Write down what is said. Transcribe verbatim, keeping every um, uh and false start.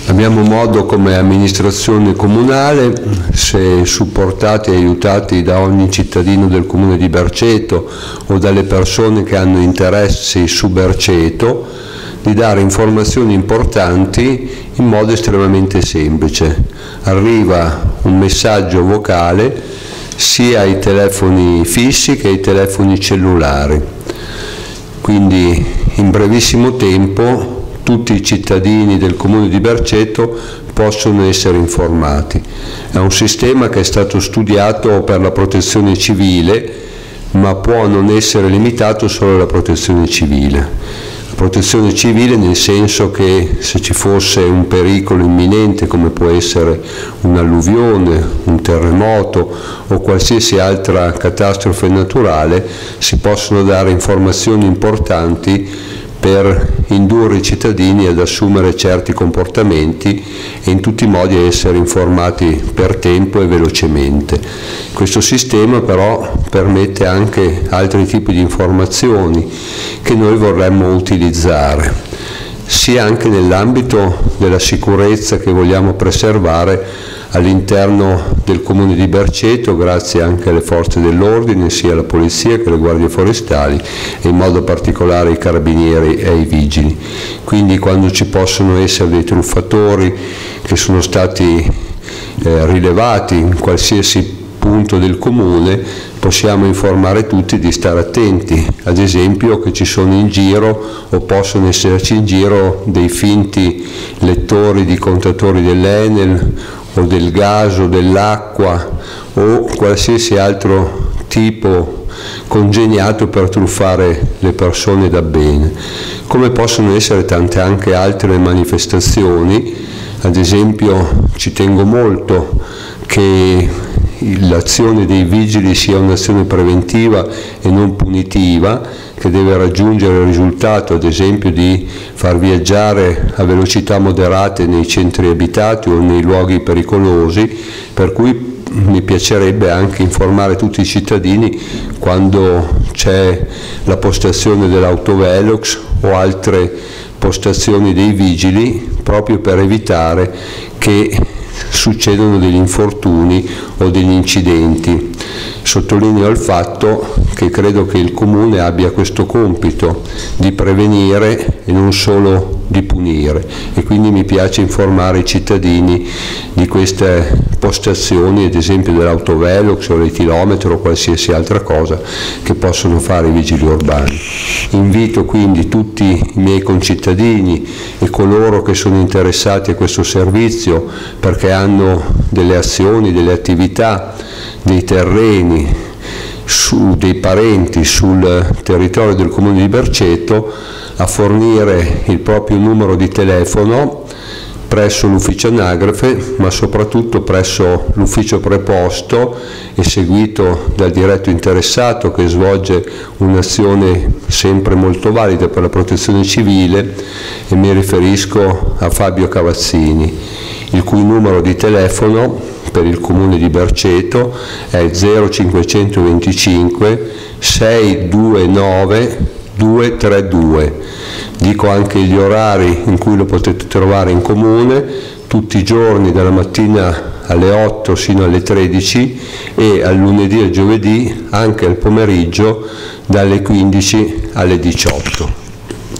Abbiamo modo come amministrazione comunale, se supportati e aiutati da ogni cittadino del comune di Berceto o dalle persone che hanno interessi su Berceto, di dare informazioni importanti in modo estremamente semplice. Arriva un messaggio vocale sia ai telefoni fissi che ai telefoni cellulari, quindi in brevissimo tempo tutti i cittadini del comune di Berceto possono essere informati. È un sistema che è stato studiato per la protezione civile, ma può non essere limitato solo alla protezione civile. La protezione civile nel senso che se ci fosse un pericolo imminente come può essere un'alluvione, un terremoto o qualsiasi altra catastrofe naturale, si possono dare informazioni importanti per indurre i cittadini ad assumere certi comportamenti e in tutti i modi a essere informati per tempo e velocemente. Questo sistema però permette anche altri tipi di informazioni che noi vorremmo utilizzare, sia anche nell'ambito della sicurezza che vogliamo preservare all'interno del comune di Berceto, grazie anche alle forze dell'ordine, sia la polizia che le guardie forestali e in modo particolare i carabinieri e i vigili. Quindi quando ci possono essere dei truffatori che sono stati eh, rilevati in qualsiasi punto del comune, possiamo informare tutti di stare attenti, ad esempio che ci sono in giro o possono esserci in giro dei finti lettori di contatori dell'Enel o del gas o dell'acqua o qualsiasi altro tipo congegnato per truffare le persone da bene. Come possono essere tante anche altre manifestazioni, ad esempio ci tengo molto che l'azione dei vigili sia un'azione preventiva e non punitiva, che deve raggiungere il risultato ad esempio di far viaggiare a velocità moderate nei centri abitati o nei luoghi pericolosi, per cui mi piacerebbe anche informare tutti i cittadini quando c'è la postazione dell'autovelox o altre postazioni dei vigili, proprio per evitare che succedono degli infortuni o degli incidenti. Sottolineo il fatto che credo che il Comune abbia questo compito di prevenire e non solo di punire, e quindi mi piace informare i cittadini di queste postazioni, ad esempio dell'autovelox o l'etilometro o qualsiasi altra cosa che possono fare i vigili urbani. Invito quindi tutti i miei concittadini e coloro che sono interessati a questo servizio perché hanno delle azioni, delle attività, dei terreni, su, dei parenti sul territorio del comune di Berceto, a fornire il proprio numero di telefono presso l'ufficio anagrafe, ma soprattutto presso l'ufficio preposto e seguito dal diretto interessato che svolge un'azione sempre molto valida per la protezione civile, e mi riferisco a Fabio Cavazzini, il cui numero di telefono per il comune di Berceto è zero cinquecentoventicinque sei due nove due tre due. Dico anche gli orari in cui lo potete trovare in comune, tutti i giorni dalla mattina alle otto sino alle tredici e al lunedì e al giovedì anche al pomeriggio dalle quindici alle diciotto.